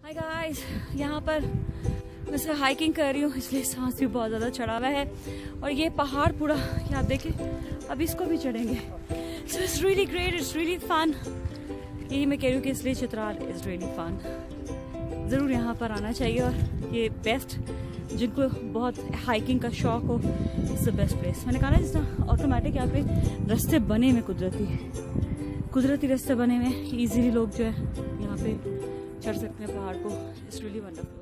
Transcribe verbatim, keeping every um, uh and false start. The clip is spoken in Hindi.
हाय गाइस, यहाँ पर मैं सिर्फ हाइकिंग कर रही हूँ इसलिए सांस भी बहुत ज़्यादा चढ़ा हुआ है और ये पहाड़ पूरा ये आप देखें, अब इसको भी चढ़ेंगे। So it's really great, it's really fun. यही मैं कह रही हूँ कि इसलिए चित्राल इज़ रियली फन। ज़रूर यहाँ पर आना चाहिए और ये बेस्ट, जिनको बहुत हाइकिंग का शौक हो, इट्स द बेस्ट प्लेस। मैंने कहा ना जिस तरह ऑटोमेटिक यहाँ पे रास्ते बने हुए, कुदरती कुदरती रास्ते बने हुए, ईजीली लोग जो है यहाँ पे चढ़ सकते हैं पहाड़ को। It's really wonderful.